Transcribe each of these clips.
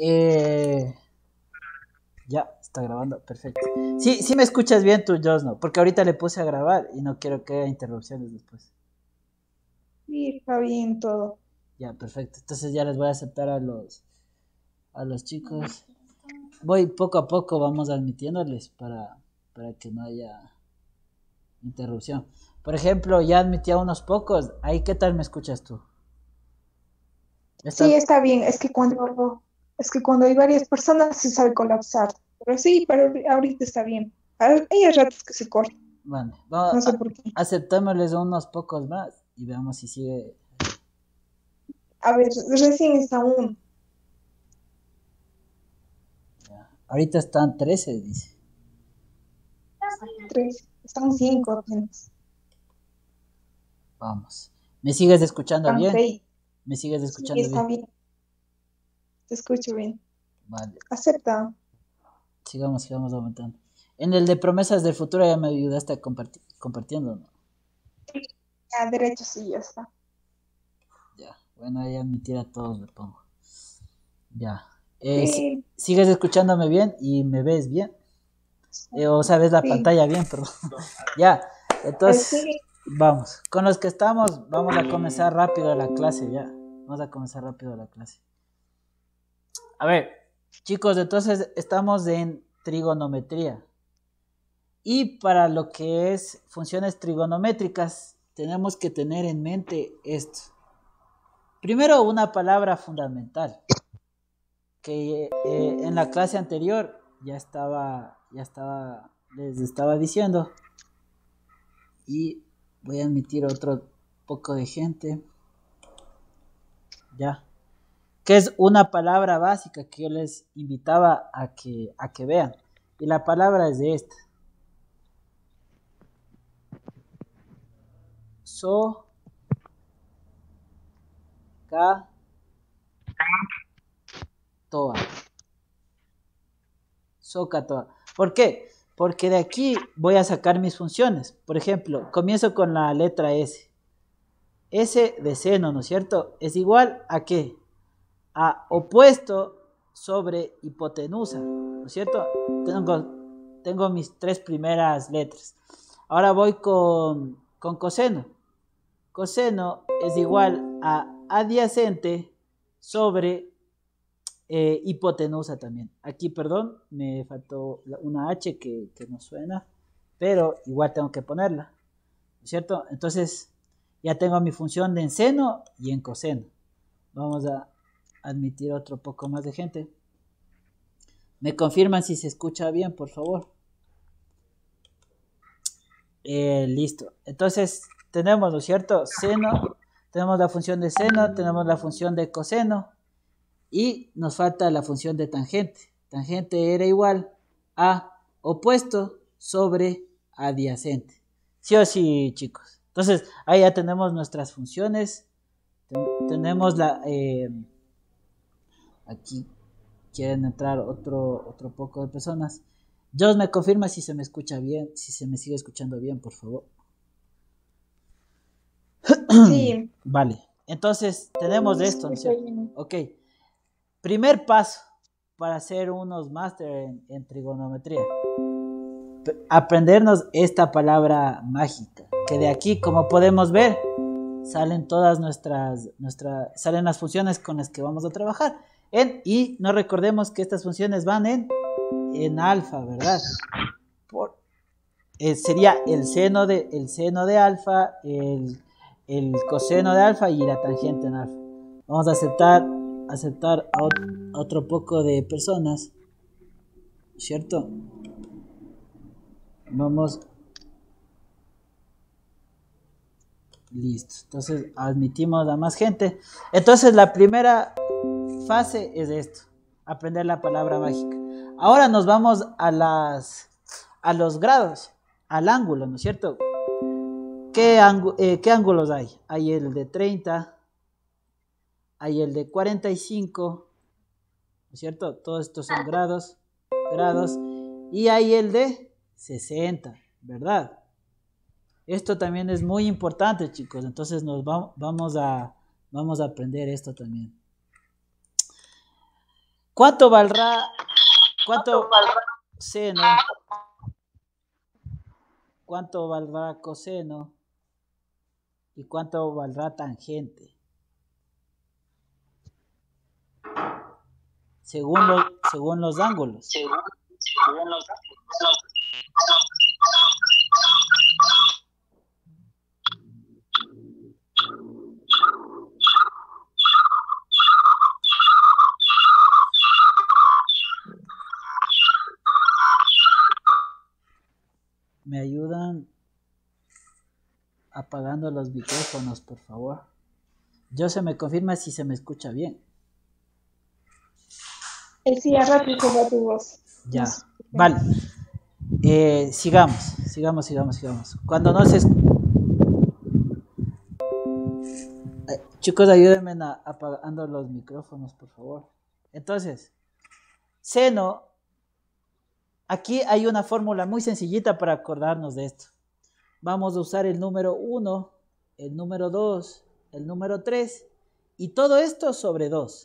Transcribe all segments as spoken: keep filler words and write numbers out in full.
Eh, ya, está grabando, perfecto. Sí, sí me escuchas bien tú, Josno, porque ahorita le puse a grabar y no quiero que haya interrupciones después. Sí, está bien todo. Ya, perfecto. Entonces ya les voy a aceptar a los, a los chicos. Voy poco a poco, vamos admitiéndoles para, para que no haya interrupción. Por ejemplo, ya admití a unos pocos. Ahí, ¿qué tal me escuchas tú? Sí, Está, está bien. Es que cuando, es que cuando hay varias personas se sabe colapsar. Pero sí, pero ahori- ahorita está bien. Hay hay ratos que se corta. vale, vamos No sé a, por qué. aceptémosles unos pocos más y veamos si sigue. A ver, recién está uno. Ya. Ahorita están trece, dice. Tres. Están cinco apenas. Vamos. ¿Me sigues escuchando Están bien? seis. ¿Me sigues Sí, escuchando está bien? bien. Te escucho bien. Vale. Acepta. Sigamos, sigamos aumentando. En el de promesas del futuro ya me ayudaste a compartir, compartiendo, ¿no? A derecho sí, ya está. Ya. Bueno, ahí admitir a todos le pongo. Ya. Eh, si- Sí, ¿Sigues escuchándome bien y me ves bien? Eh, o sea, ves la sí. pantalla bien, perdón. Ya. Eh, Entonces, sí. vamos. Con los que estamos, vamos a comenzar rápido la clase ya. Vamos a comenzar rápido la clase. A ver, chicos, entonces estamos en trigonometría. Y para lo que es funciones trigonométricas, tenemos que tener en mente esto. Primero, una palabra fundamental, que eh, en la clase anterior ya estaba, ya estaba, les estaba diciendo, y voy a admitir otro poco de gente, ya, que es una palabra básica que yo les invitaba a que, a que vean. Y la palabra es de esta. So, ca, toa. Socatoa. ¿Por qué? Porque de aquí voy a sacar mis funciones. Por ejemplo, comienzo con la letra S. S de seno, ¿no es cierto? Es igual a qué? A opuesto sobre hipotenusa, ¿no es cierto? Tengo, tengo mis tres primeras letras. Ahora voy con, con coseno. Coseno es igual a adyacente sobre eh, hipotenusa también. Aquí, perdón, me faltó una H que, que no suena, pero igual tengo que ponerla, ¿no es cierto? Entonces, ya tengo mi función de en seno y en coseno. Vamos a admitir otro poco más de gente. ¿Me confirman si se escucha bien, por favor? Eh, listo. Entonces, tenemos, ¿no es cierto? Seno, tenemos la función de seno, tenemos la función de coseno, y nos falta la función de tangente. Tangente era igual a opuesto sobre adyacente. Sí o sí, chicos. Entonces, ahí ya tenemos nuestras funciones. Ten- tenemos la... eh, aquí quieren entrar otro, otro poco de personas. Dios me confirma si se me escucha bien, si se me sigue escuchando bien, por favor. Sí, Vale. Entonces, tenemos sí, esto, ¿no es está cierto? bien. Ok. Primer paso para hacer unos máster en, en trigonometría. Aprendernos esta palabra mágica, que de aquí, como podemos ver, salen todas nuestras, nuestras salen las funciones con las que vamos a trabajar. En, y no recordemos que estas funciones van en, en alfa, ¿verdad? Por, eh, sería el seno de, el seno de alfa, el, el coseno de alfa y la tangente en alfa. Vamos a aceptar, aceptar a otro poco de personas, ¿cierto? Vamos, listo. Entonces admitimos a más gente. Entonces la primera fase es esto, aprender la palabra mágica. Ahora nos vamos a las a los grados, al ángulo, ¿no es cierto? ¿Qué, ángu- eh, ¿qué ángulos hay? Hay el de treinta, hay el de cuarenta y cinco, ¿no es cierto? Todos estos son grados, grados, y hay el de sesenta, ¿verdad? Esto también es muy importante, chicos. Entonces nos va, vamos a vamos a aprender esto también. ¿Cuánto valdrá, cuánto seno, cuánto valdrá coseno y cuánto valdrá tangente? Según los, según los ángulos. Según, según los ¿Me ayudan apagando los micrófonos, por favor? Yo se me confirma si se me escucha bien. Eh, sí, a rato se va tu voz. Ya, vale. Eh, sigamos, sigamos, sigamos, sigamos. Cuando no se... es- Eh, chicos, ayúdenme a- apagando los micrófonos, por favor. Entonces, seno, aquí hay una fórmula muy sencillita para acordarnos de esto. Vamos a usar el número uno, el número dos, el número tres y todo esto sobre dos.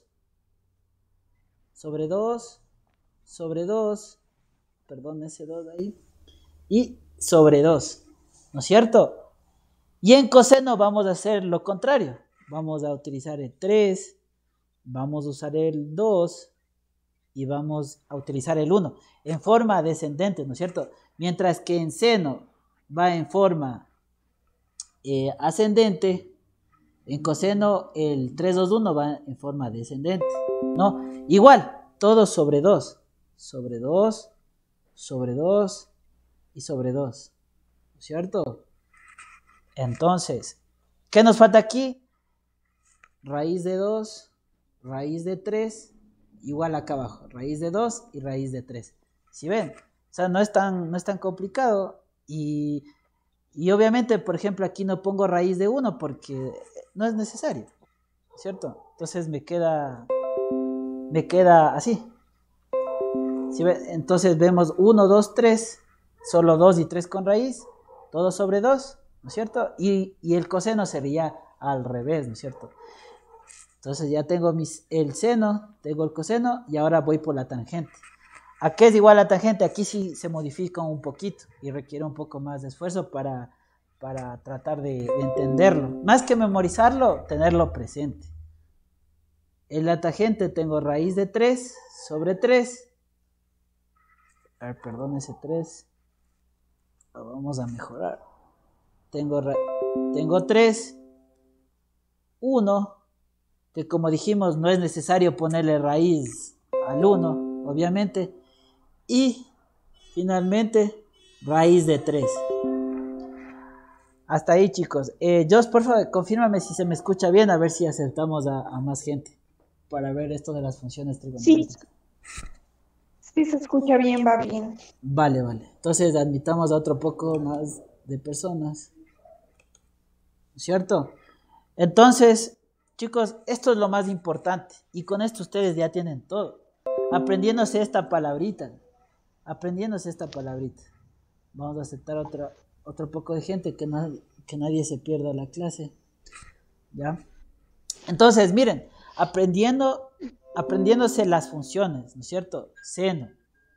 Sobre dos, sobre dos, perdón, ese dos ahí, y sobre dos, ¿no es cierto? Y en coseno vamos a hacer lo contrario. Vamos a utilizar el tres, vamos a usar el dos y vamos a utilizar el uno en forma descendente, ¿no es cierto? Mientras que en seno va en forma eh, ascendente, en coseno el tres, dos, uno va en forma descendente, ¿no? Igual, todo sobre dos, sobre dos, sobre dos y sobre dos, ¿no es cierto? Entonces, ¿qué nos falta aquí? Raíz de dos, raíz de tres, igual acá abajo, raíz de dos y raíz de tres. ¿Sí ven? O sea, no es tan, no es tan complicado y, y obviamente, por ejemplo, aquí no pongo raíz de uno porque no es necesario, ¿cierto? Entonces me queda, me queda así. ¿Sí ven? Entonces vemos uno, dos, tres, solo dos y tres con raíz, todo sobre dos, ¿no es cierto? Y, y el coseno sería al revés, ¿no es cierto? Entonces ya tengo mis, el seno, tengo el coseno y ahora voy por la tangente. ¿A qué es igual la tangente? Aquí sí se modifica un poquito y requiere un poco más de esfuerzo para, para tratar de, de entenderlo. Más que memorizarlo, tenerlo presente. En la tangente tengo raíz de tres sobre tres. A ver, perdón, ese tres. Lo vamos a mejorar. Tengo, tengo tres, uno, que como dijimos no es necesario ponerle raíz al uno, obviamente, y finalmente raíz de tres. Hasta ahí, chicos. Eh, Josh, por favor, confírmame si se me escucha bien, a ver si acertamos a, a más gente para ver esto de las funciones trigonométricas. Sí, sí se escucha bien, va bien. Vale, vale. Entonces admitamos a otro poco más de personas, ¿cierto? Entonces, chicos, esto es lo más importante y con esto ustedes ya tienen todo. Aprendiéndose esta palabrita, aprendiéndose esta palabrita. Vamos a aceptar otra, otro poco de gente, que, no, que nadie se pierda la clase. ¿Ya? Entonces, miren, aprendiendo, aprendiéndose las funciones, ¿no es cierto? Seno.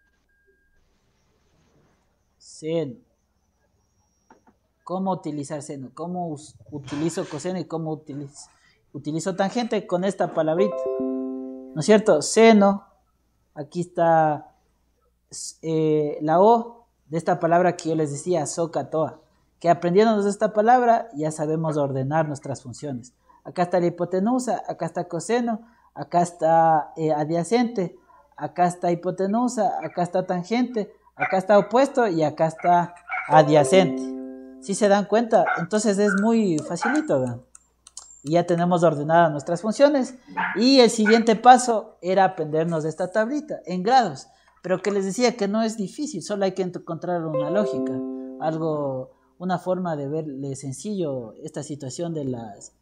Seno. ¿Cómo utilizar seno? ¿Cómo utilizo coseno y cómo utilizo, utilizo tangente con esta palabrita? ¿No es cierto? Seno. Aquí está eh, la O de esta palabra que yo les decía, SOHCAHTOA, que aprendiéndonos esta palabra ya sabemos ordenar nuestras funciones. Acá está la hipotenusa, acá está coseno, acá está eh, adyacente, acá está hipotenusa, acá está tangente, acá está opuesto y acá está adyacente. ¿Sí se dan cuenta? Entonces es muy facilito, ¿verdad? Y ya tenemos ordenadas nuestras funciones. Y el siguiente paso era aprendernos de esta tablita en grados. Pero que les decía que no es difícil, solo hay que encontrar una lógica, algo, una forma de verle sencillo esta situación de las,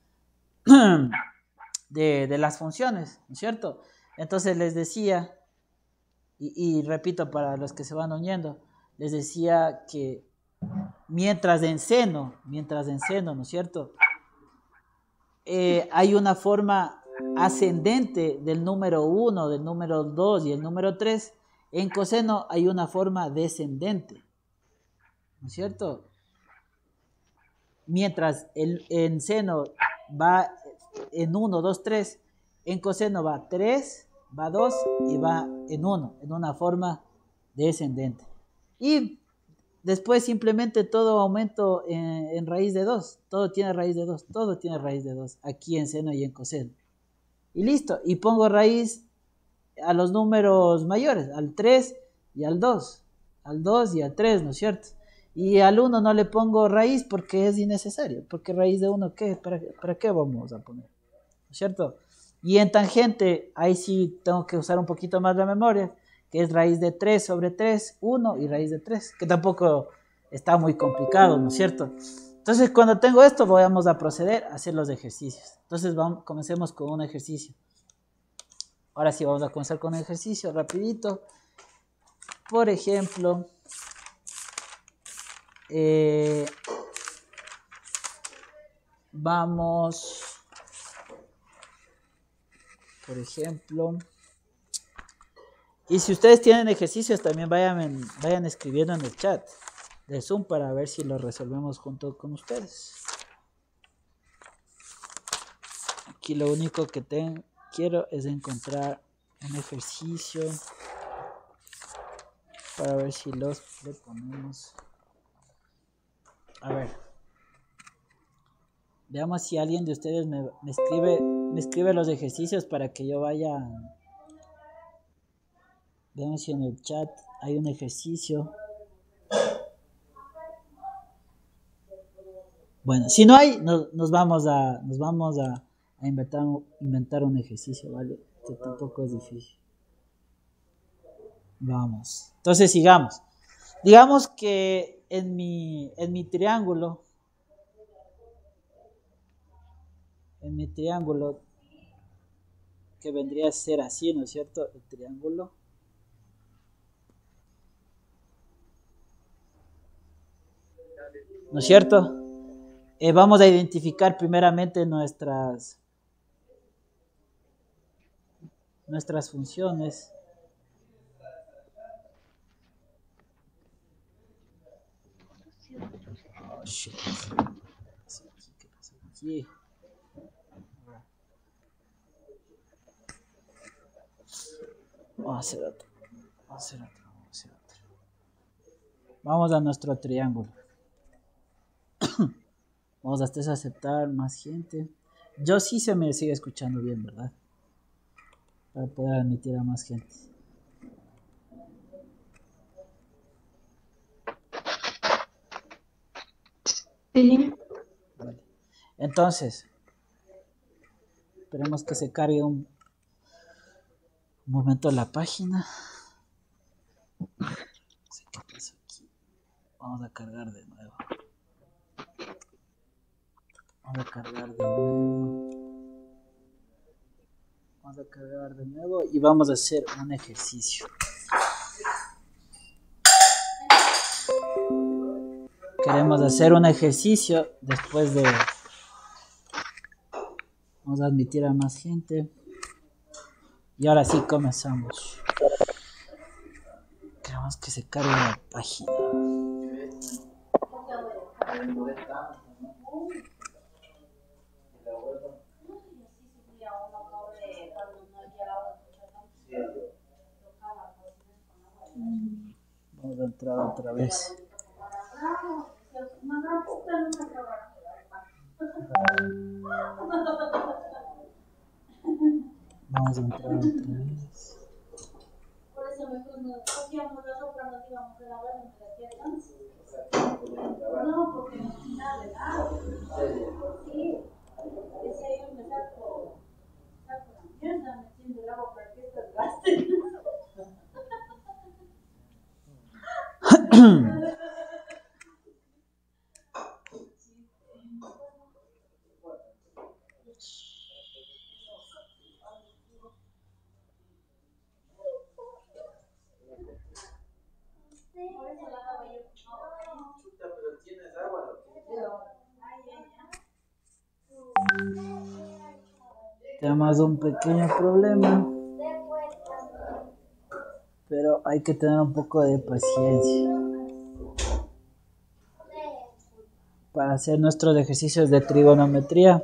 de, de las funciones, ¿no es cierto? Entonces les decía, y, y repito para los que se van uniendo, les decía que mientras en seno, mientras en seno, ¿no es cierto? Eh, hay una forma, ascendente del número uno, del número dos y el número tres, en coseno hay una forma descendente, ¿no es cierto? Mientras el, en seno va en uno, dos, tres, en coseno va tres, va dos y va en uno, en una forma descendente. Y después simplemente todo aumento en, en raíz de dos, todo tiene raíz de dos, todo tiene raíz de dos, aquí en seno y en coseno. Y listo, y pongo raíz a los números mayores, al tres y al dos, al dos y al tres, ¿no es cierto? Y al uno no le pongo raíz porque es innecesario, porque raíz de uno, ¿qué? ¿Para, para qué vamos a poner? ¿No es cierto? Y en tangente, ahí sí tengo que usar un poquito más la memoria, que es raíz de tres sobre tres, uno y raíz de tres, que tampoco está muy complicado, ¿no es cierto? Entonces, cuando tengo esto, vamos a proceder a hacer los ejercicios. Entonces, vamos, comencemos con un ejercicio. Ahora sí, vamos a comenzar con un ejercicio rapidito. Por ejemplo, eh, vamos, por ejemplo, y si ustedes tienen ejercicios, también vayan, vayan escribiendo en el chat de Zoom para ver si lo resolvemos junto con ustedes. Aquí lo único que ten, quiero es encontrar un ejercicio para ver si los le ponemos. A ver, veamos si alguien de ustedes me, me escribe me escribe los ejercicios para que yo vaya. Veamos si en el chat hay un ejercicio. Bueno, si no hay, nos, nos vamos a nos vamos a, a inventar, inventar un ejercicio, ¿vale? Que tampoco es difícil. Vamos. Entonces sigamos. Digamos que en mi en mi triángulo en mi triángulo que vendría a ser así, ¿no es cierto? El triángulo. ¿No es cierto? Eh, vamos a identificar primeramente nuestras nuestras funciones. Oh, shit. ¿Qué pasa aquí? Vamos a hacer otro. Vamos a hacer otro. Vamos a hacer otro. Vamos a nuestro triángulo. Vamos a hasta aceptar más gente. Yo sí se me sigue escuchando bien, ¿verdad? Para poder admitir a más gente. Sí. Vale. Entonces, esperemos que se cargue un, un momento la página. No sé qué pasa aquí. Vamos a cargar de nuevo. Vamos a cargar de nuevo. Vamos a cargar de nuevo y vamos a hacer un ejercicio. Queremos hacer un ejercicio después de... Vamos a admitir a más gente. Y ahora sí comenzamos. Queremos que se cargue la página. Vamos a entrar otra vez. Vamos a entrar otra vez. Por eso mejor nos cogíamos la ropa, nos íbamos a lavar entre las piernas. No, porque no tiene nada de nada. Sí, ese ahí me saco, saco la mierda, metiendo el agua para que esto gaste. tenemos un pequeño problema, pero hay que tener un poco de paciencia para hacer nuestros ejercicios de trigonometría,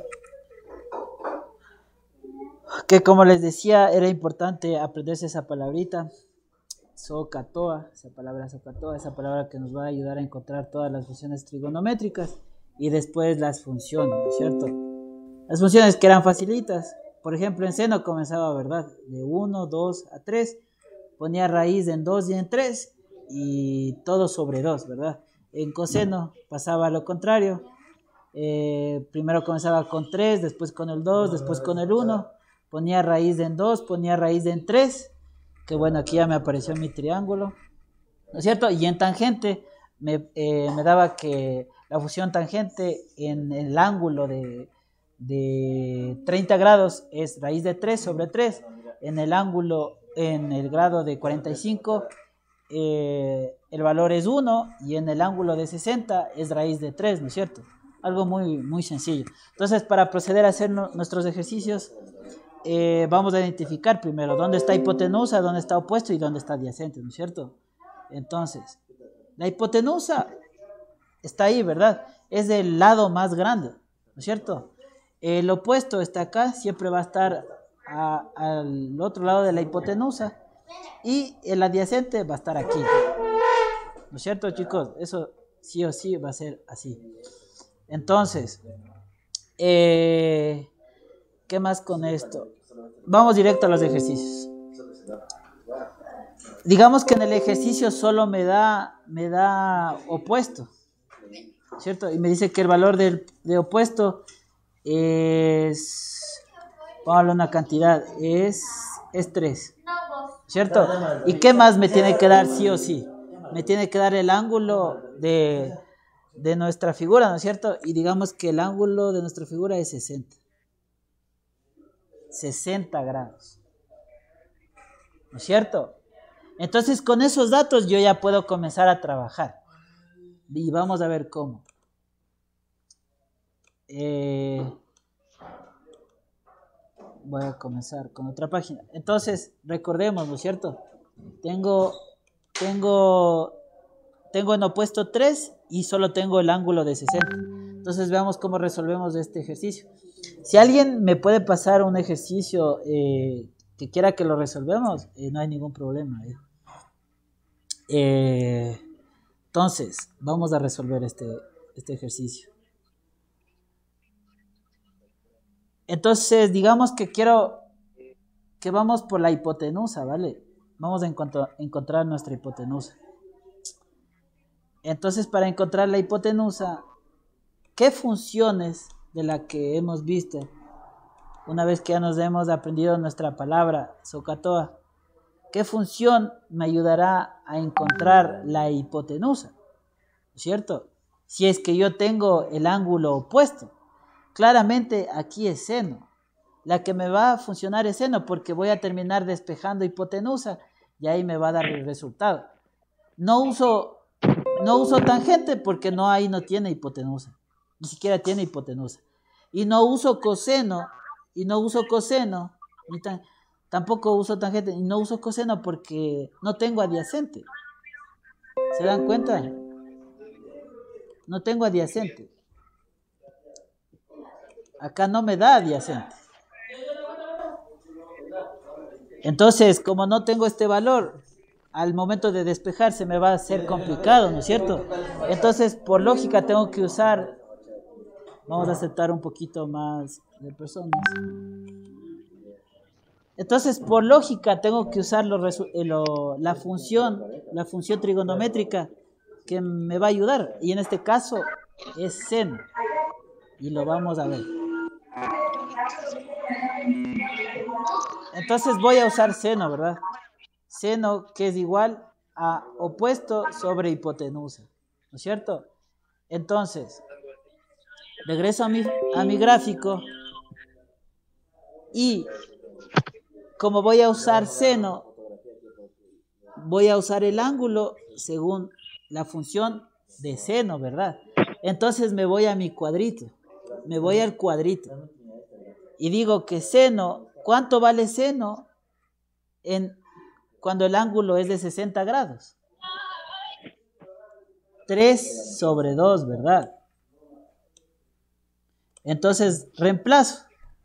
que como les decía era importante aprenderse esa palabrita SOHCAHTOA, esa palabra SOHCAHTOA, esa palabra que nos va a ayudar a encontrar todas las funciones trigonométricas y después las funciones, ¿no es cierto? Las funciones que eran facilitas, por ejemplo en seno comenzaba, ¿verdad? De uno, dos a tres, ponía raíz en dos y en tres y todo sobre dos, ¿verdad? En coseno pasaba a lo contrario, eh, primero comenzaba con tres, después con el dos, después con el uno, ponía raíz en dos, ponía raíz en tres, que bueno, aquí ya me apareció mi triángulo, ¿no es cierto? Y en tangente me, eh, me daba que la función tangente en el ángulo de, de treinta grados es raíz de tres sobre tres, en el ángulo, en el grado de cuarenta y cinco, eh, el valor es uno, y en el ángulo de sesenta es raíz de tres, ¿no es cierto? Algo muy, muy sencillo. Entonces, para proceder a hacer no, nuestros ejercicios, Eh, vamos a identificar primero dónde está hipotenusa, dónde está opuesto y dónde está adyacente, ¿no es cierto? Entonces, la hipotenusa está ahí, ¿verdad? Es del lado más grande, ¿no es cierto? El opuesto está acá, siempre va a estar a, al otro lado de la hipotenusa, y el adyacente va a estar aquí, ¿no es cierto, chicos? Eso sí o sí va a ser así. Entonces, eh, ¿qué más con esto? Vamos directo a los ejercicios. Digamos que en el ejercicio solo me da, me da opuesto, ¿cierto? Y me dice que el valor del, de opuesto es, vamos a hablar una cantidad, es, es tres, ¿cierto? ¿Y qué más me tiene que dar sí o sí? Me tiene que dar el ángulo de, de nuestra figura, ¿no es cierto? Y digamos que el ángulo de nuestra figura es sesenta. sesenta grados, ¿no es cierto? Entonces con esos datos yo ya puedo comenzar a trabajar y vamos a ver cómo. Eh, voy a comenzar con otra página. Entonces recordemos, ¿no es cierto? Tengo, tengo, tengo en opuesto tres y solo tengo el ángulo de sesenta. Entonces veamos cómo resolvemos este ejercicio. Si alguien me puede pasar un ejercicio eh, que quiera que lo resolvemos, eh, no hay ningún problema. Eh. Eh, entonces, vamos a resolver este, este ejercicio. Entonces, digamos que quiero que vamos por la hipotenusa, ¿vale? Vamos a encontrar, encontrar nuestra hipotenusa. Entonces, para encontrar la hipotenusa, ¿qué funciones de la que hemos visto, una vez que ya nos hemos aprendido nuestra palabra SOHCAHTOA, qué función me ayudará a encontrar la hipotenusa? ¿Cierto? Si es que yo tengo el ángulo opuesto, claramente aquí es seno. La que me va a funcionar es seno porque voy a terminar despejando hipotenusa y ahí me va a dar el resultado. No uso, no uso tangente porque no, ahí no tiene hipotenusa. Ni siquiera tiene hipotenusa. Y no uso coseno, y no uso coseno, ni tan, tampoco uso tangente, y no uso coseno porque no tengo adyacente. ¿Se dan cuenta? No tengo adyacente. Acá no me da adyacente. Entonces, como no tengo este valor, al momento de despejar se me va a hacer complicado, ¿no es cierto? Entonces, por lógica tengo que usar... Vamos a aceptar un poquito más de personas. Entonces, por lógica, tengo que usar lo, lo, la función, la función trigonométrica que me va a ayudar. Y en este caso es seno. Y lo vamos a ver. Entonces voy a usar seno, ¿verdad? Seno que es igual a opuesto sobre hipotenusa, ¿no es cierto? Entonces... regreso a mi, a mi gráfico y como voy a usar seno, voy a usar el ángulo según la función de seno, ¿verdad? Entonces me voy a mi cuadrito, me voy al cuadrito. y digo que seno, ¿cuánto vale seno en, cuando el ángulo es de sesenta grados? tres sobre dos, ¿verdad? Entonces, reemplazo.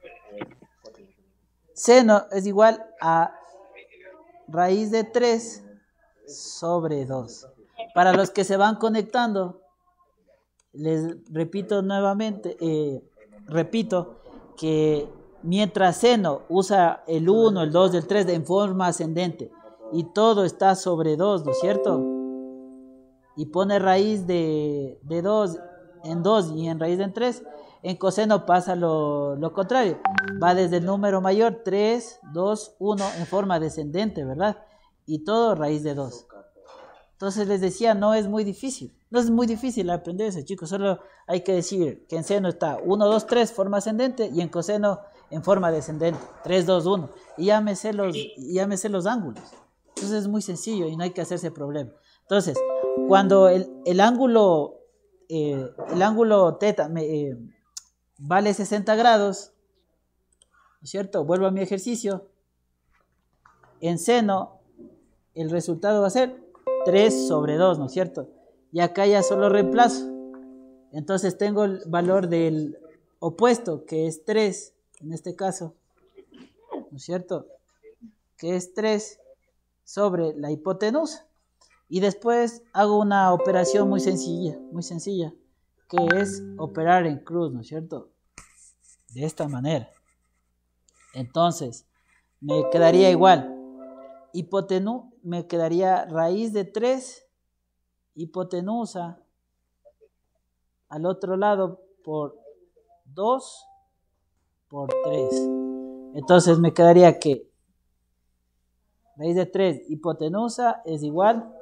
Seno es igual a raíz de tres sobre dos. Para los que se van conectando, les repito nuevamente, eh, repito que mientras seno usa el uno, el dos, el tres en forma ascendente y todo está sobre dos, ¿no es cierto? Y pone raíz de, de dos en dos y en raíz de en tres, en coseno pasa lo, lo contrario. Va desde el número mayor, tres, dos, uno, en forma descendente, ¿verdad? Y todo raíz de dos. Entonces les decía, no es muy difícil. No es muy difícil aprenderse, chicos. Solo hay que decir que en seno está uno, dos, tres, forma ascendente, y en coseno en forma descendente. tres, dos, uno. Y ya me sé los, ya me sé los ángulos. Entonces es muy sencillo y no hay que hacerse problema. Entonces, cuando el, el ángulo, eh, el ángulo teta me, eh, vale sesenta grados, ¿no es cierto? Vuelvo a mi ejercicio. En seno, el resultado va a ser tres sobre dos, ¿no es cierto? Y acá ya solo reemplazo. Entonces tengo el valor del opuesto, que es tres, en este caso, ¿no es cierto? Que es tres sobre la hipotenusa. Y después hago una operación muy sencilla, muy sencilla, que es operar en cruz, ¿no es cierto? De esta manera. Entonces, me quedaría igual. Hipotenú, me quedaría raíz de tres, hipotenusa, al otro lado por dos por tres. Entonces me quedaría que raíz de tres, hipotenusa, es igual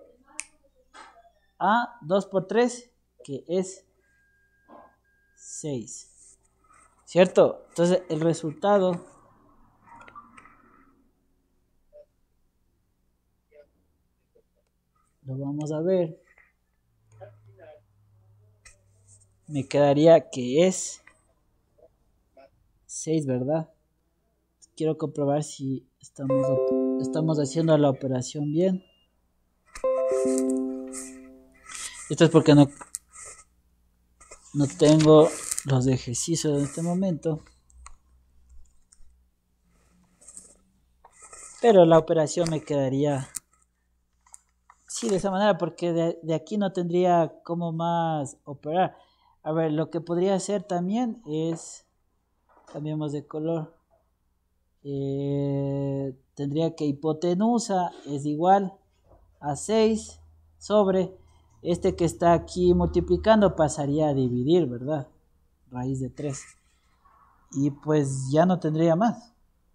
a dos por tres, que es seis. ¿Cierto? Entonces el resultado lo vamos a ver. Me quedaría que es seis, ¿verdad? Quiero comprobar si estamos, estamos haciendo la operación bien. Esto es porque no, no tengo los ejercicios en este momento. Pero la operación me quedaría sí, de esa manera, porque de, de aquí no tendría cómo más operar. A ver, lo que podría hacer también es, cambiemos de color, eh, tendría que hipotenusa es igual a seis sobre este que está aquí multiplicando, pasaría a dividir, ¿verdad? Raíz de tres. Y pues ya no tendría más.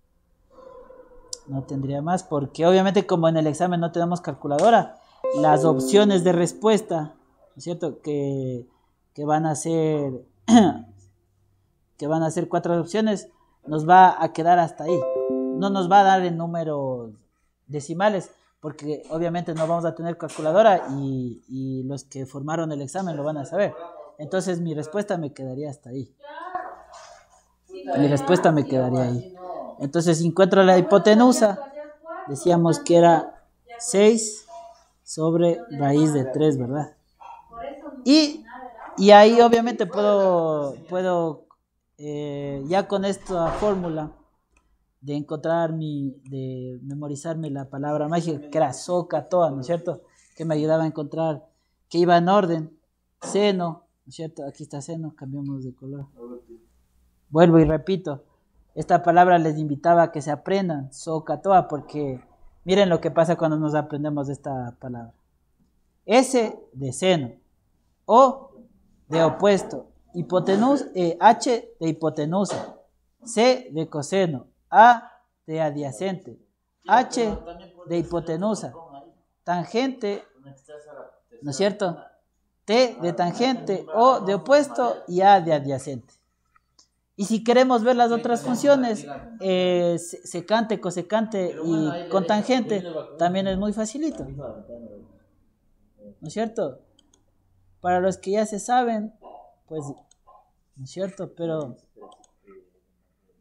No tendría más, porque obviamente como en el examen no tenemos calculadora, las opciones de respuesta, ¿no es cierto? Que, que van a ser que van a ser cuatro opciones, nos va a quedar hasta ahí. No nos va a dar en números decimales, porque obviamente no vamos a tener calculadora y, y los que formaron el examen lo van a saber. Entonces mi respuesta me quedaría hasta ahí. Mi respuesta me quedaría ahí. Entonces si encuentro la hipotenusa, decíamos que era seis sobre raíz de tres, ¿verdad? Y, y ahí obviamente puedo, puedo eh, ya con esta fórmula de encontrar mi, de memorizarme la palabra mágica, que era SOHCAHTOA, ¿no es cierto? Que me ayudaba a encontrar que iba en orden, seno, ¿no es cierto? Aquí está seno, cambiamos de color. Vuelvo y repito, esta palabra les invitaba a que se aprendan, SOHCAHTOA, porque miren lo que pasa cuando nos aprendemos esta palabra. S de seno, O de opuesto, hipotenusa, eh, H de hipotenusa, C de coseno, A de adyacente, H de hipotenusa, tangente, ¿no es cierto? T de tangente, O de opuesto y A de adyacente. Y si queremos ver las otras funciones, eh, secante, cosecante y cotangente, también es muy facilito, ¿no es cierto? Para los que ya se saben, pues, ¿no es cierto? Pero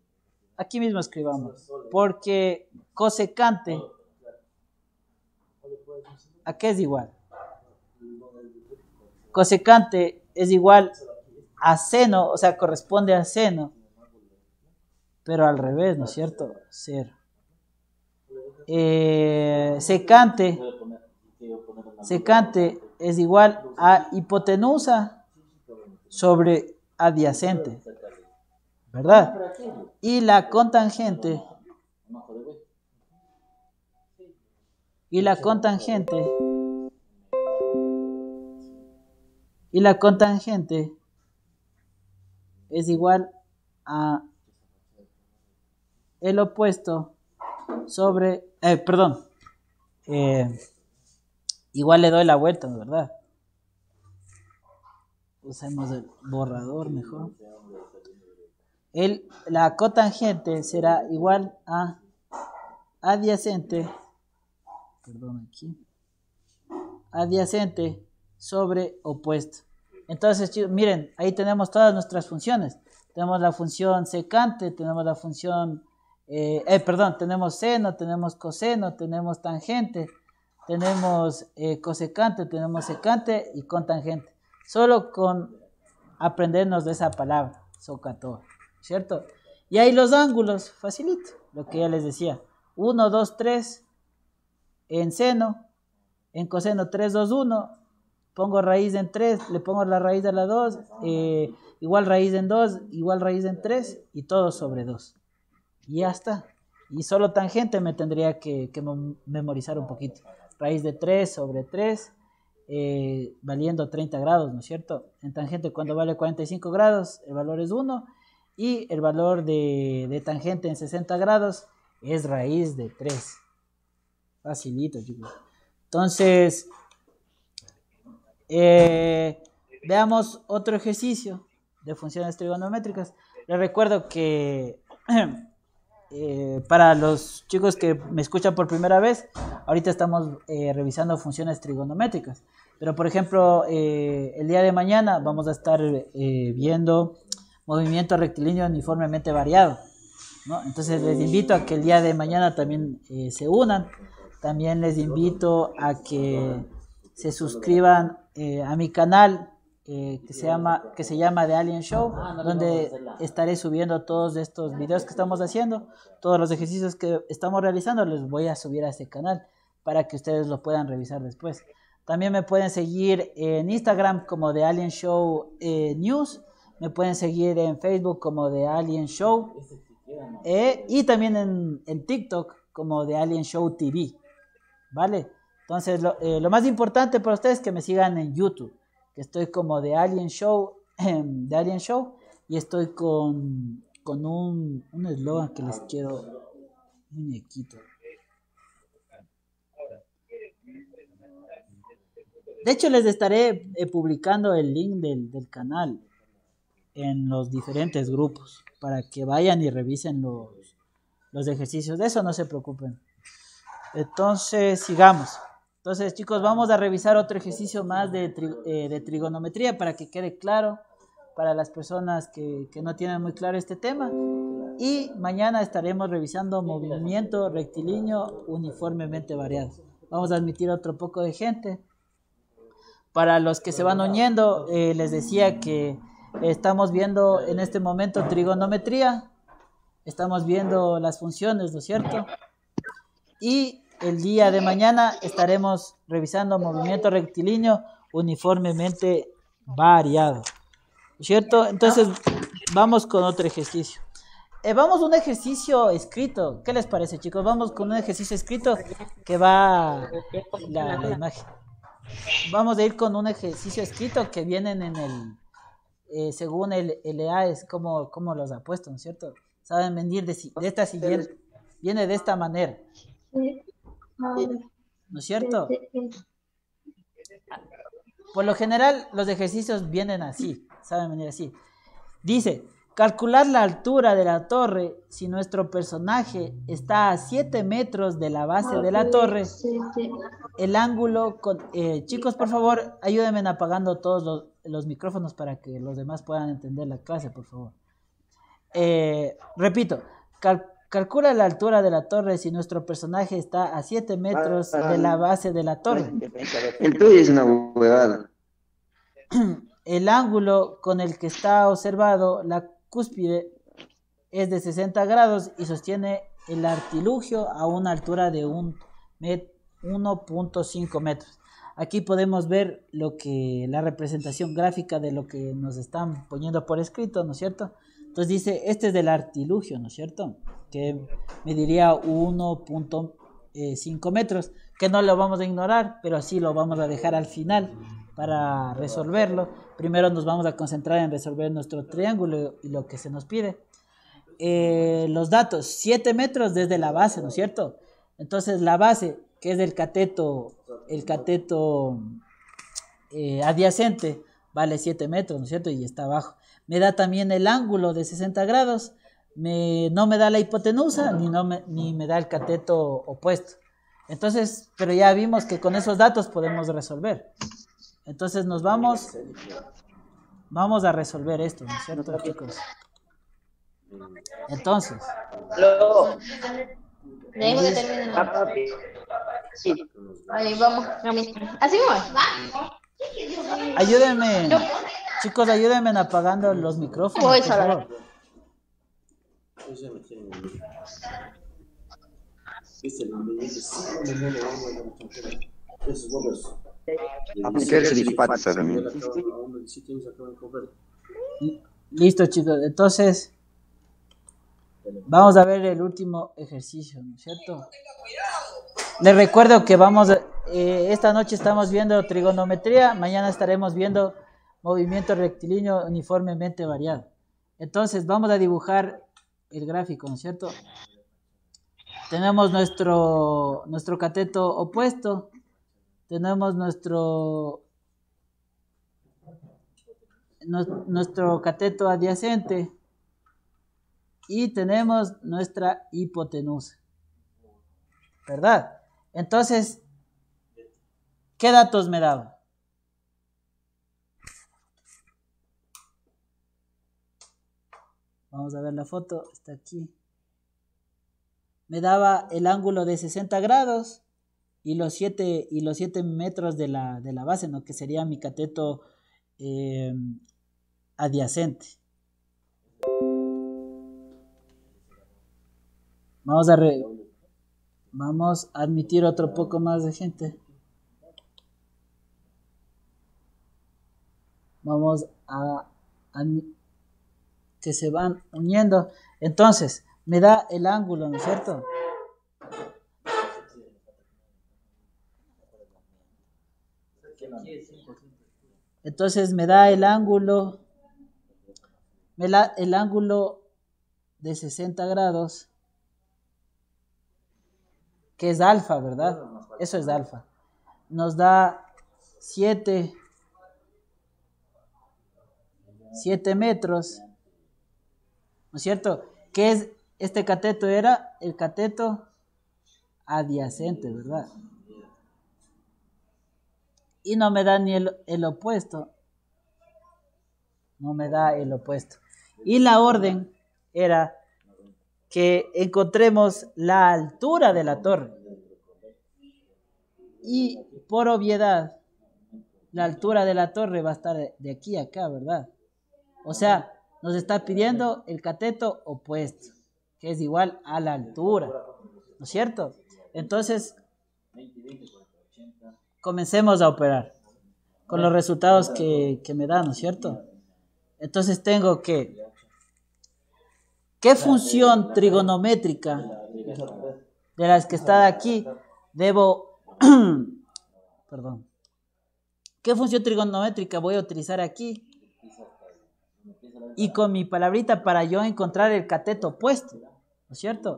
aquí mismo escribamos, porque cosecante, ¿a qué es igual? Cosecante es igual a seno, o sea, corresponde a seno, pero al revés, ¿no es cierto? Cero. Eh, secante, secante es igual a hipotenusa sobre adyacente, ¿verdad? Y la contangente, y la contangente, y la contangente es igual a el opuesto sobre, eh, perdón, eh, igual le doy la vuelta, ¿verdad? Usemos el borrador mejor. El, la cotangente será igual a adyacente, perdón aquí, adyacente sobre opuesto. Entonces, chicos, miren, ahí tenemos todas nuestras funciones. Tenemos la función secante, tenemos la función, eh, eh, perdón, tenemos seno, tenemos coseno, tenemos tangente, tenemos eh, cosecante, tenemos secante y contangente. Solo con aprendernos de esa palabra, socator, ¿cierto? Y ahí los ángulos, facilito, lo que ya les decía. uno, dos, tres en seno, en coseno tres, dos, uno. Pongo raíz en tres, le pongo la raíz a la dos, eh, igual raíz en dos, igual raíz en tres, y todo sobre dos. Y ya está. Y solo tangente me tendría que, que memorizar un poquito. Raíz de tres sobre tres, eh, valiendo treinta grados, ¿no es cierto? En tangente, cuando vale cuarenta y cinco grados, el valor es uno, y el valor de, de tangente en sesenta grados es raíz de tres. Facilito, chicos. Entonces... Eh, veamos otro ejercicio de funciones trigonométricas. Les recuerdo que eh, para los chicos que me escuchan por primera vez, ahorita estamos eh, revisando funciones trigonométricas. Pero por ejemplo, eh, el día de mañana vamos a estar eh, viendo movimiento rectilíneo uniformemente variado, ¿no? Entonces les invito a que el día de mañana también eh, se unan. También les invito a que se suscriban eh, a mi canal eh, que se llama que se llama The Alien Show, donde estaré subiendo todos estos videos que estamos haciendo, todos los ejercicios que estamos realizando, los voy a subir a este canal para que ustedes lo puedan revisar después. También me pueden seguir en Instagram como The Alien Show eh, News, me pueden seguir en Facebook como The Alien Show eh, y también en, en TikTok como The Alien Show T V, ¿vale? Entonces, lo, eh, lo más importante para ustedes es que me sigan en YouTube, que estoy como The Alien Show, eh, The Alien Show, y estoy con, con un un eslogan que les quiero, muñequito. De hecho, les estaré eh, publicando el link del, del canal en los diferentes grupos, para que vayan y revisen los, los ejercicios. De eso no se preocupen. Entonces, sigamos. Entonces, chicos, vamos a revisar otro ejercicio más de, tri, eh, de trigonometría para que quede claro para las personas que, que no tienen muy claro este tema. Y mañana estaremos revisando movimiento rectilíneo uniformemente variado. Vamos a admitir otro poco de gente. Para los que se van uniendo, eh, les decía que estamos viendo en este momento trigonometría. Estamos viendo las funciones, ¿no es cierto? Y el día de mañana estaremos revisando movimiento rectilíneo uniformemente variado, ¿cierto? Entonces vamos con otro ejercicio. Eh, vamos a un ejercicio escrito. ¿Qué les parece, chicos? Vamos con un ejercicio escrito que va la, la imagen. Vamos a ir con un ejercicio escrito que vienen en el, eh, según el L A es como, como los ha puesto, ¿no es cierto? Saben venir de, de esta siguiente, viene de esta manera. ¿No es cierto? Por lo general, los ejercicios vienen así, saben venir así. Dice, calcular la altura de la torre si nuestro personaje está a siete metros de la base de la torre. El ángulo, con, eh, chicos, por favor, ayúdenme apagando todos los, los micrófonos para que los demás puedan entender la clase, por favor. Eh, repito. cal- calcula la altura de la torre si nuestro personaje está a siete metros de la base de la torre. El tuyo es una huevada. El ángulo con el que está observado la cúspide es de sesenta grados y sostiene el artilugio a una altura de un met- uno punto cinco metros. Aquí podemos ver lo que la representación gráfica de lo que nos están poniendo por escrito, ¿no es cierto? Entonces dice, este es del artilugio, ¿no es cierto? Que mediría uno punto cinco metros, que no lo vamos a ignorar, pero sí lo vamos a dejar al final para resolverlo. Primero nos vamos a concentrar en resolver nuestro triángulo y lo que se nos pide. Eh, los datos, siete metros desde la base, ¿no es cierto? Entonces la base, que es el cateto, el cateto eh, adyacente, vale siete metros, ¿no es cierto? Y está abajo. Me da también el ángulo de sesenta grados, me, no me da la hipotenusa, ni, no me, ni me da el cateto opuesto. Entonces, pero ya vimos que con esos datos podemos resolver. Entonces nos vamos, vamos a resolver esto, ¿no es cierto, chicos? Entonces, Luego, tenemos que terminar. Sí. Ahí vamos. Así vamos. ayúdenme, chicos, ayúdenme apagando los micrófonos, Voy por a favor. Aplicarse de patas también. Listo, chicos, entonces vamos a ver el último ejercicio, ¿no es cierto? Les recuerdo que vamos a, eh, esta noche estamos viendo trigonometría, mañana estaremos viendo movimiento rectilíneo uniformemente variado. Entonces vamos a dibujar el gráfico, ¿no es cierto? Tenemos nuestro, nuestro cateto opuesto, tenemos nuestro, nu- nuestro cateto adyacente y tenemos nuestra hipotenusa, ¿verdad? Entonces, ¿qué datos me daba? Vamos a ver la foto, está aquí. Me daba el ángulo de sesenta grados y los siete y los siete metros de la, de la base, ¿no? Que sería mi cateto eh, adyacente. Vamos a re- vamos a admitir otro poco más de gente. Vamos a admi- que se van uniendo. Entonces, me da el ángulo, ¿no es cierto? Entonces me da el ángulo, me da el ángulo de sesenta grados, que es alfa, ¿verdad? Eso es alfa. Nos da siete metros, ¿no es cierto? ¿Qué es este cateto? Era el cateto adyacente, ¿verdad? Y no me da ni el, el opuesto. No me da el opuesto. Y la orden era que encontremos la altura de la torre. Y por obviedad, la altura de la torre va a estar de aquí a acá, ¿verdad? O sea, nos está pidiendo el cateto opuesto, que es igual a la altura, ¿no es cierto? Entonces, comencemos a operar con los resultados que, que me dan, ¿no es cierto? Entonces tengo que, ¿qué función trigonométrica de las que está aquí debo, perdón, qué función trigonométrica voy a utilizar aquí? Y con mi palabrita para yo encontrar el cateto opuesto, ¿no es cierto?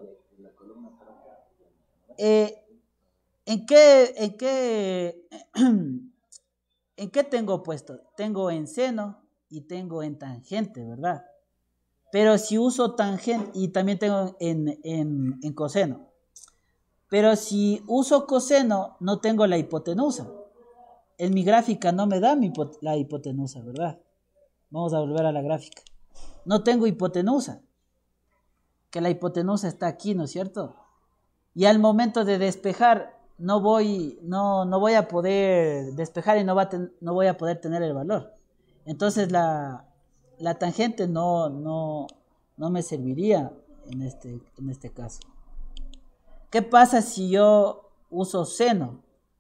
Eh, ¿en qué, en qué, en qué tengo opuesto? Tengo en seno y tengo en tangente, ¿verdad? Pero si uso tangente, y también tengo en, en, en coseno. Pero si uso coseno, no tengo la hipotenusa. En mi gráfica no me da mi, la hipotenusa, ¿verdad? Vamos a volver a la gráfica. No tengo hipotenusa. que la hipotenusa está aquí, ¿no es cierto? Y al momento de despejar, no voy, no, no voy a poder despejar y no, va a ten, no voy a poder tener el valor. Entonces la, la tangente no, no, no me serviría en este, en este caso. ¿Qué pasa si yo uso seno?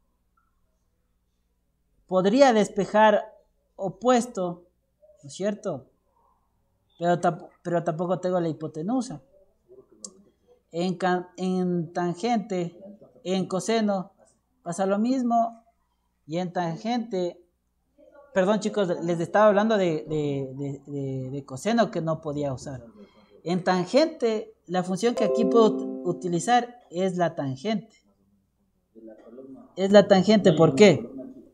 Podría despejar opuesto, ¿no es cierto? Pero, tamp pero tampoco tengo la hipotenusa. En, en tangente, en coseno, pasa lo mismo. Y en tangente, perdón chicos, les estaba hablando de, de, de, de, de coseno que no podía usar. En tangente, la función que aquí puedo utilizar es la tangente. Es la tangente, ¿por qué?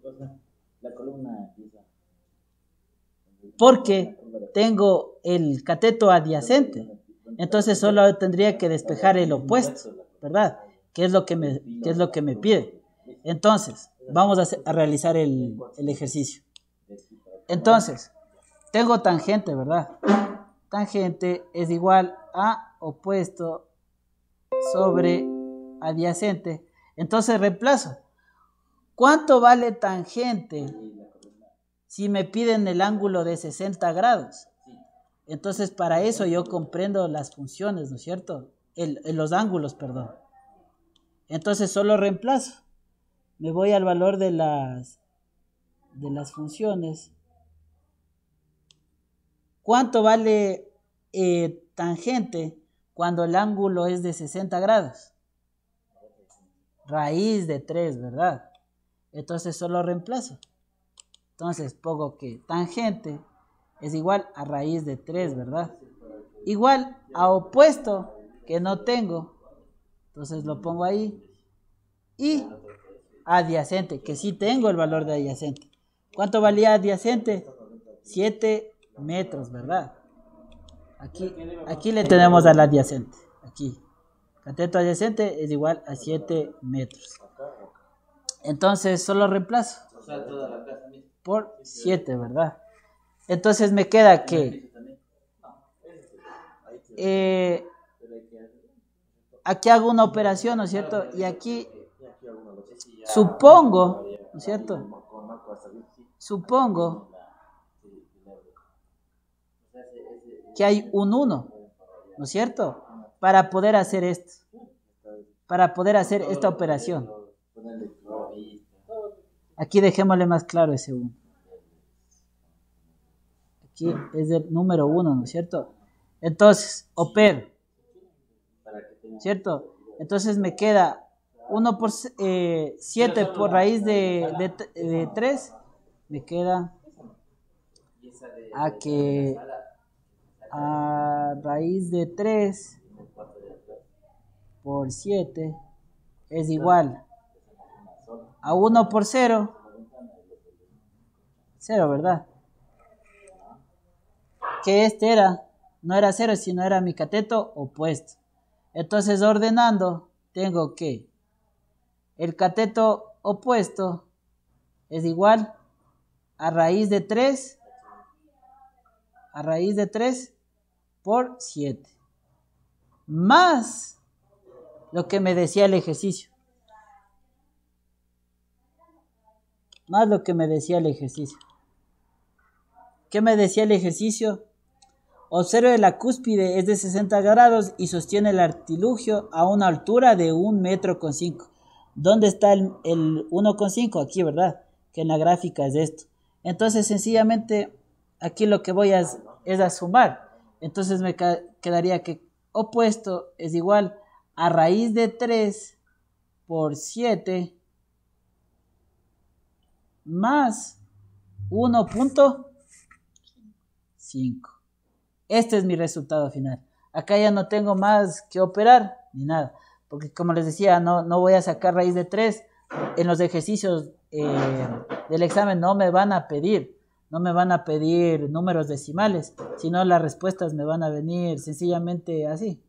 Porque tengo el cateto adyacente. Entonces solo tendría que despejar el opuesto, ¿verdad? ¿Qué es lo que me, qué es lo que me pide? Entonces, vamos a, hacer, a realizar el, el ejercicio. Entonces, tengo tangente, ¿verdad? Tangente es igual a opuesto sobre adyacente. Entonces reemplazo. ¿Cuánto vale tangente si me piden el ángulo de sesenta grados? Entonces para eso yo comprendo las funciones, ¿no es cierto? El, el, los ángulos, perdón. Entonces solo reemplazo. Me voy al valor de las, de las funciones. ¿Cuánto vale eh, tangente cuando el ángulo es de sesenta grados? Raíz de tres, ¿verdad? Entonces solo reemplazo. Entonces pongo que tangente es igual a raíz de tres, ¿verdad? Igual a opuesto, que no tengo. Entonces lo pongo ahí. Y adyacente, que sí tengo el valor de adyacente. ¿Cuánto valía adyacente? siete metros, ¿verdad? Aquí, aquí le tenemos al adyacente. Aquí. Cateto adyacente es igual a siete metros. Entonces solo reemplazo por siete, ¿verdad? Entonces me queda que eh, aquí hago una operación, ¿no es cierto? Y aquí supongo, ¿no es cierto? Supongo que hay un uno, ¿no es cierto? Para poder hacer esto, para poder hacer esta operación. Aquí dejémosle más claro ese uno. Aquí es el número uno, ¿no es cierto? Entonces, opero, ¿cierto? Entonces me queda uno por eh, siete por raíz de, de, de tres, me queda a que a raíz de tres por siete es igual a uno por cero, cero, ¿verdad? Que este era, no era cero, sino era mi cateto opuesto. Entonces ordenando, tengo que el cateto opuesto es igual a raíz de tres, a raíz de tres por siete, más lo que me decía el ejercicio. Más lo que me decía el ejercicio. ¿Qué me decía el ejercicio? Observe la cúspide es de sesenta grados y sostiene el artilugio a una altura de un metro con cinco. ¿Dónde está el, el uno con cinco? Aquí, ¿verdad? Que en la gráfica es esto. Entonces, sencillamente, aquí lo que voy a es a sumar. Entonces me quedaría que opuesto es igual a raíz de tres por siete más uno punto cinco. Este es mi resultado final. Acá ya no tengo más que operar ni nada, porque como les decía, no, no voy a sacar raíz de tres. En los ejercicios eh, del examen no me van a pedir, no me van a pedir números decimales, sino las respuestas me van a venir sencillamente así.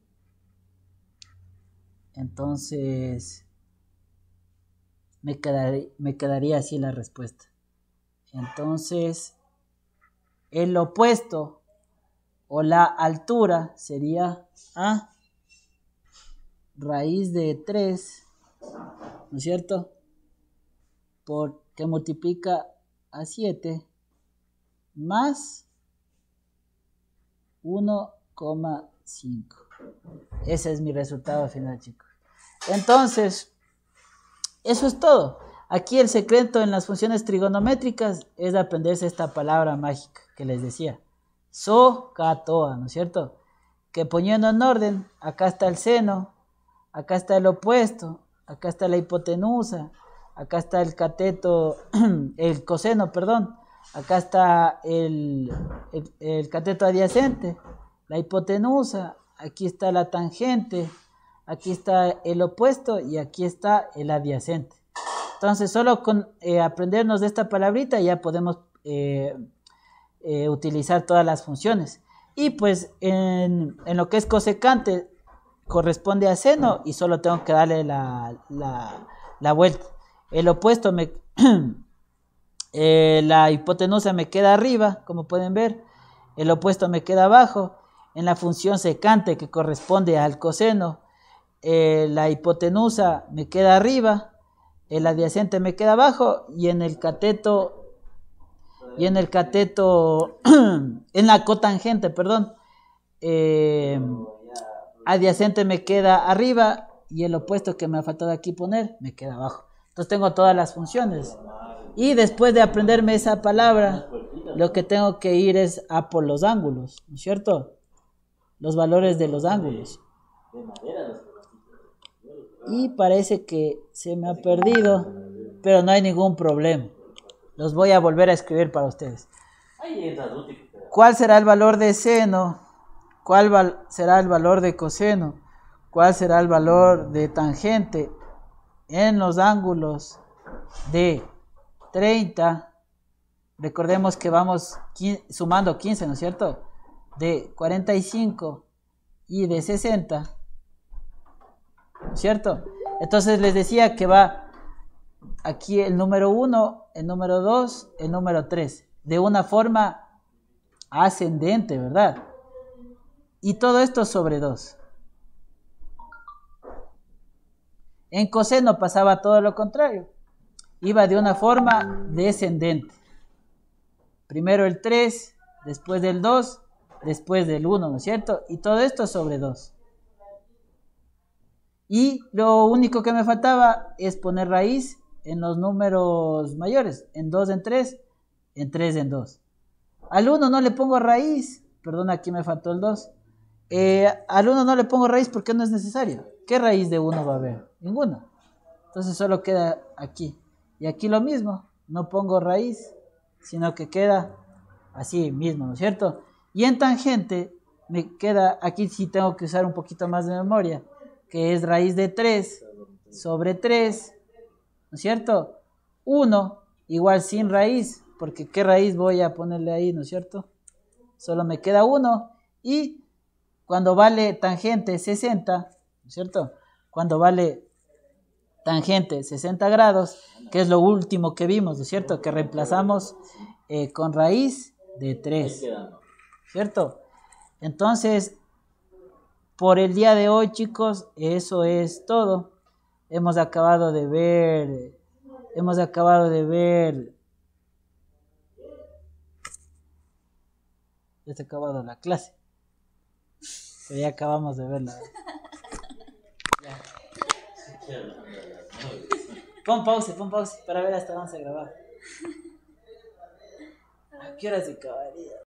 Entonces me quedaría, me quedaría así la respuesta. Entonces el opuesto o la altura sería a raíz de tres, ¿no es cierto? Por, que multiplica a siete más uno coma cinco. Ese es mi resultado final, chicos. Entonces, eso es todo. Aquí el secreto en las funciones trigonométricas es aprenderse esta palabra mágica que les decía. SOHCAHTOA, ¿no es cierto? Que poniendo en orden, acá está el seno, acá está el opuesto, acá está la hipotenusa, acá está el cateto, el coseno, perdón, acá está el, el, el cateto adyacente, la hipotenusa, aquí está la tangente, aquí está el opuesto y aquí está el adyacente. Entonces, solo con eh, aprendernos de esta palabrita ya podemos eh, eh, utilizar todas las funciones. Y pues en, en lo que es cosecante corresponde a seno y solo tengo que darle la, la, la vuelta. El opuesto, me, eh, la hipotenusa me queda arriba, como pueden ver. El opuesto me queda abajo. En la función secante que corresponde al coseno, eh, la hipotenusa me queda arriba. El adyacente me queda abajo. Y en el cateto... Y en el cateto, en la cotangente, perdón, eh, adyacente me queda arriba y el opuesto que me ha faltado aquí poner me queda abajo. Entonces tengo todas las funciones. Y después de aprenderme esa palabra, lo que tengo que ir es a por los ángulos, ¿no es cierto? Los valores de los ángulos. Y parece que se me ha perdido, pero no hay ningún problema. Los voy a volver a escribir para ustedes. ¿Cuál será el valor de seno? ¿Cuál val- será el valor de coseno? ¿Cuál será el valor de tangente en los ángulos de treinta? Recordemos que vamos quince, sumando quince, ¿no es cierto? De cuarenta y cinco y de sesenta, ¿no es cierto? Entonces les decía que va aquí el número uno, el número dos, el número tres, de una forma ascendente, ¿verdad? Y todo esto sobre dos. En coseno pasaba todo lo contrario. Iba de una forma descendente. Primero el tres, después del dos, después del uno, ¿no es cierto? Y todo esto sobre dos. Y lo único que me faltaba es poner raíz en los números mayores, en dos en tres, en tres en dos. Al uno no le pongo raíz, perdón, aquí me faltó el dos. Eh, al uno no le pongo raíz porque no es necesario. ¿Qué raíz de uno va a haber? Ninguna. Entonces solo queda aquí. Y aquí lo mismo, no pongo raíz, sino que queda así mismo, ¿no es cierto? Y en tangente me queda, aquí sí tengo que usar un poquito más de memoria, que es raíz de tres sobre tres, ¿no es cierto? uno igual sin raíz, porque ¿qué raíz voy a ponerle ahí, no es cierto? Solo me queda uno. Y cuando vale tangente sesenta, ¿no es cierto? Cuando vale tangente sesenta grados, que es lo último que vimos, ¿no es cierto? Que reemplazamos eh, con raíz de tres, ¿cierto? Entonces, por el día de hoy, chicos, eso es todo. Hemos acabado de ver, hemos acabado de ver, ya se ha acabado la clase, pero ya acabamos de verla. Ya. Pon pause, pon pause, para ver hasta dónde se graba. ¿A qué hora se acabaría?